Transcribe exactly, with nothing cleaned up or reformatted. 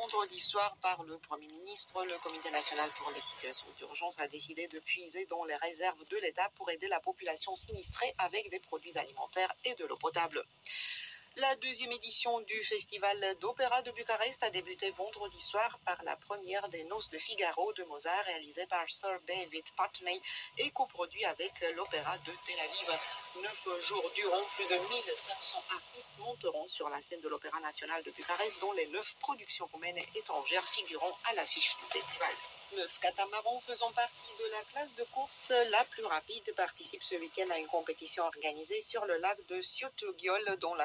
vendredi soir par le Premier ministre, le Comité national pour les situations d'urgence a décidé de puiser dans les réserves de l'État pour aider la population sinistrée avec des produits alimentaires et de l'eau potable. La deuxième édition du Festival d'Opéra de Bucarest a débuté vendredi soir par la première des Noces de Figaro de Mozart, réalisée par Sir David Putney et coproduit avec l'Opéra de Tel Aviv. Neuf jours durant, plus de mille cinq cents artistes monteront sur la scène de l'Opéra national de Bucarest, dont les neuf productions roumaines et étrangères figurant à l'affiche du festival. Neuf catamarans faisant partie de la classe de course la plus rapide participent ce week-end à une compétition organisée sur le lac de Siutogiol, dont la